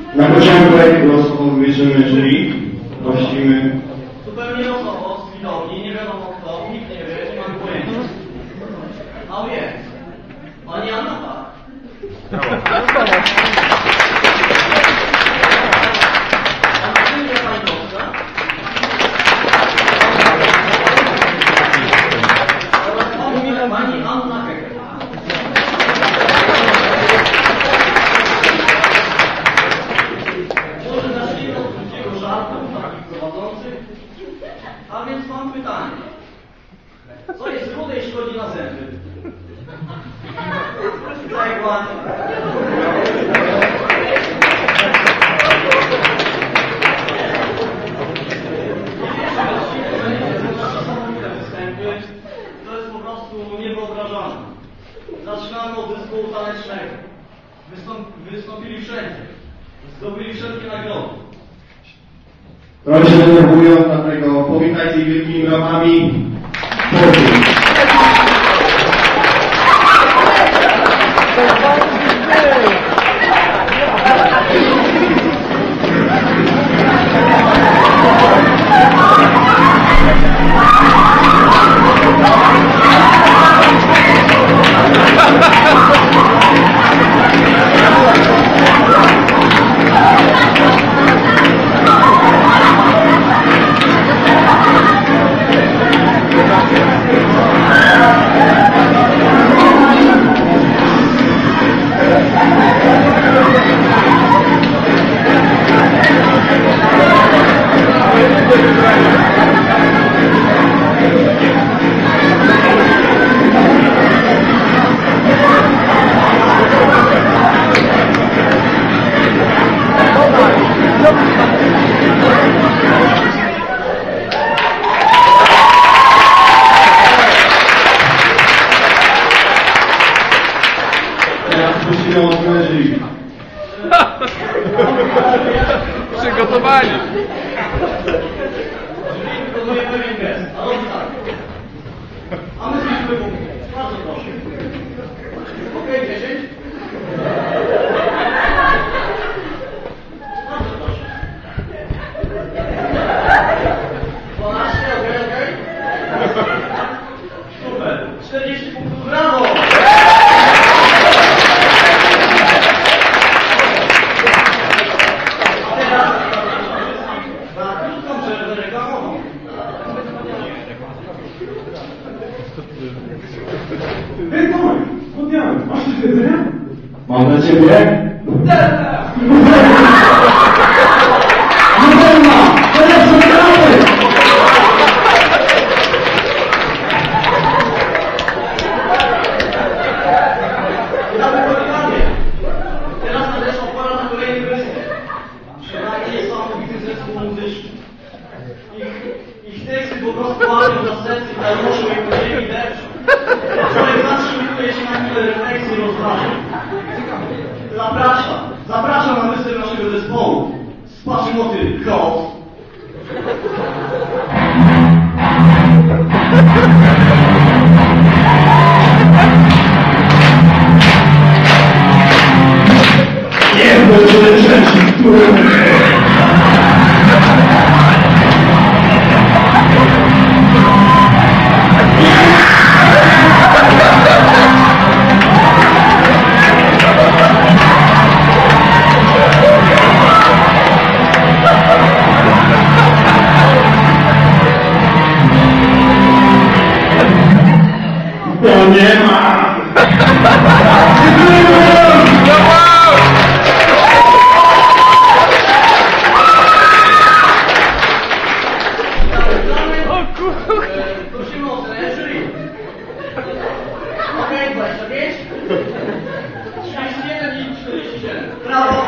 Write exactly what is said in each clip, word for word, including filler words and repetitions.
Na początek losowo wybierzemy jury. Prosimy. Zupełnie losowo, z widowni, nie wiadomo kto, nikt nie wie, nie mam pojęcia. A więc, pani Anna tak. A czym jest pani Boska? Oraz pani Anna Heger. Może zacznijmy od krótkiego żartu, takich prowadzących. A więc mam pytanie. Co jest rude i szkodzi na zęby? Tak ładnie. To jest po prostu niewyobrażalne. Zaczynamy od zespołu tanecznego. Wystąp wystąpili wszędzie. Zdobyli wszelkie nagrody. Trochę się denerwują, dlatego powitajcie wielkimi brawami. Przygotowani. Wykonuje pewien gest. A on tak. A my zliczmy punkty. Bardzo proszę. Okej, dziesięć. Bardzo proszę. dwanaście, okej, okej. Super. czterdzieści punktów, brawo! Hej Tomek, podniałem, masz coś do jedzenia? Mam dla ciebie. Nutella! Teraz zagramy! Witamy korytarnie. Teraz nadeszła pora na kolejny występ. Przynajmniej niesamowity zespół muzyczny. Ich, ich teksty po prostu łapią za serce i dają i podziemi deszcz. Człowiek zatrzymuje się na chwilę refleksji i rozważań. Zapraszam, zapraszam na występ naszego zespołu. Spaczymoty Chaos. Nie będzie rzeczy, które... To nie ma! Prosimy o ocenę jury. Okej, dwadzieścia pięć. trzydzieści jeden i czterdzieści siedem. Brawo!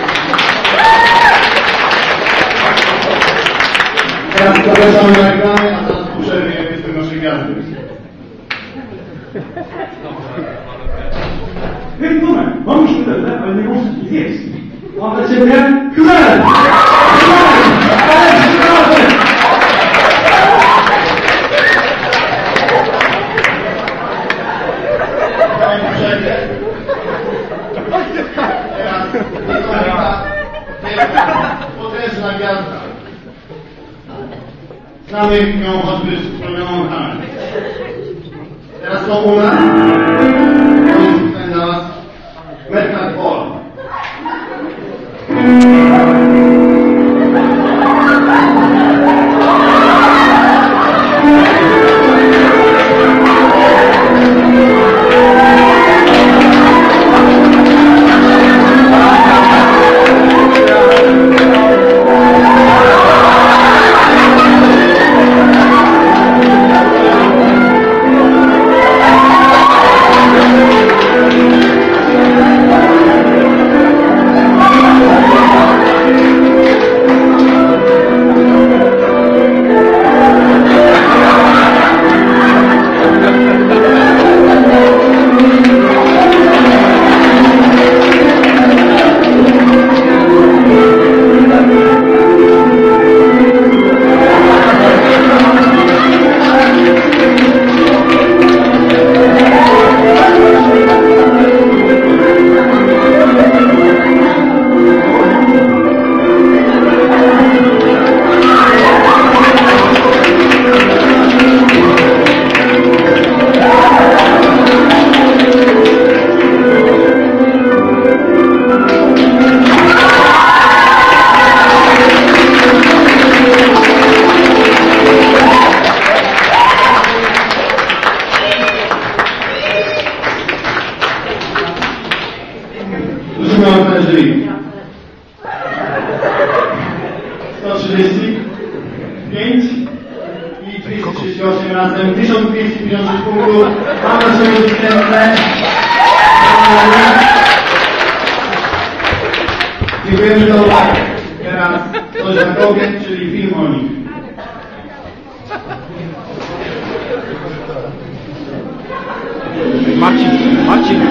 Teraz zapraszamy na ekrany, a teraz po przerwie występ naszej gwiazdy. Hej Tomek, mam już Nutellę, ale nie możesz nic zjeść. Mam dla ciebie chleb! Znamy ją choćby z programu Hammer. Teraz to u nas. To jest tutaj dla Was Metal Hall. sto trzydzieści pięć i dwieście trzydzieści osiem razem tysiąc dwieście pięćdziesiąt sześć punktów. Mam naszego zwycięzcę. Dziękujemy za uwagę. Teraz coś dla kobiet, czyli film o nich. Marcin, Marcin.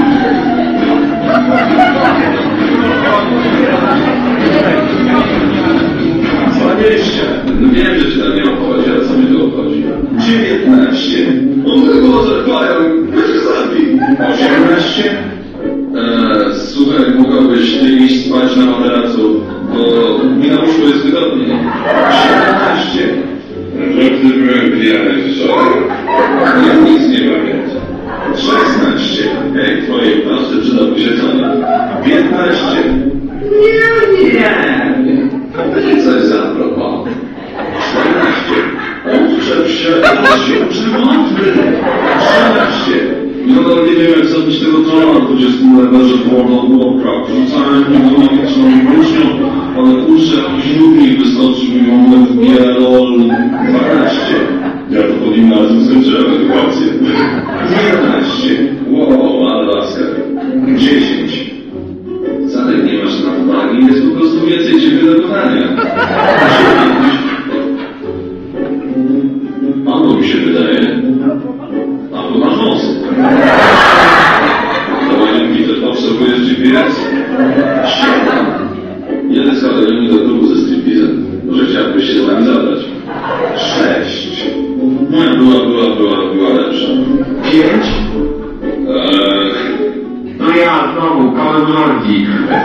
dwadzieścia. Wiem, że się tam nie obchodzi, ale co mi to obchodzi? dziewiętnaście. On tylko zerwają. Weź zabij. osiemnaście. Eee, słuchaj, mogłabyś ty iść spać na materacu, bo mi na łóżku jest wygodniej. siedemnaście. Że ty byłem pijany wczoraj. Ja nic nie pamiętam. szesnaście. Ej, twojej proste przydałby się tonik. piętnaście. Nie, nie. Nie coś zaproponował. czternaście. Odczep się, się przymądry. trzynaście. No to nie wiem, jak zabić tego trona, dwudziestego lewerze położoną chłopka. Rzucałem dynamiczną włócznią, ale kurczę, jakiś nudnik wystarczył mi moment w G L O L. dwanaście. Ja to po gimnazjum skończyłem edukację. jedenaście. Wow, ale laska. dziesięć. Wcale nie masz nadwagi, jest po prostu więcej ciebie do kochania. Panu mi się wydaje. A to masz nos. To panie Peter, obserwujesz G P S? siedem. Jeden z kolegami do klubu ze striptizem. Może chciałbyś się z nami zabrać? sześć. Moja była, była, była, była lepsza. pięć. Eee... No ja znowu, kołem Lordzik.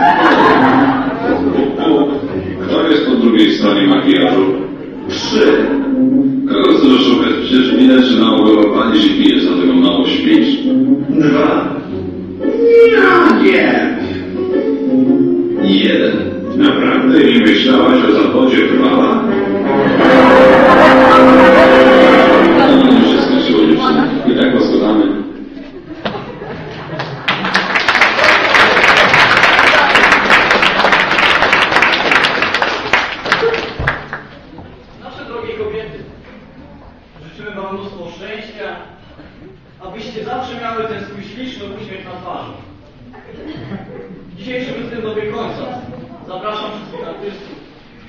Kto jest po drugiej stronie makijażu? trzy. Kogo chcesz szukać? Przecież widać, że na ogólowaniu się pijesz, dlatego mało śpisz. dwa. Ja nie. jeden. Naprawdę nie myślałaś o zawodzie krwala? No, już się skończyło, dziewczyny. I tak was kochamy. Nasze drogie kobiety, życzymy Wam mnóstwo szczęścia, abyście zawsze miały ten swój śliczny uśmiech na twarzy. Dzisiejszy występ dobiegł końca. Zapraszam wszystkich artystów.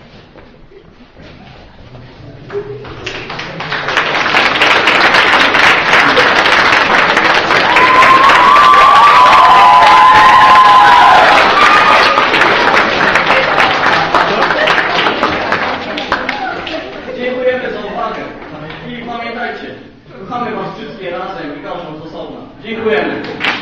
Dziękujemy za uwagę. I pamiętajcie, kochamy Was wszystkie razem i każdą z osobna. Dziękujemy.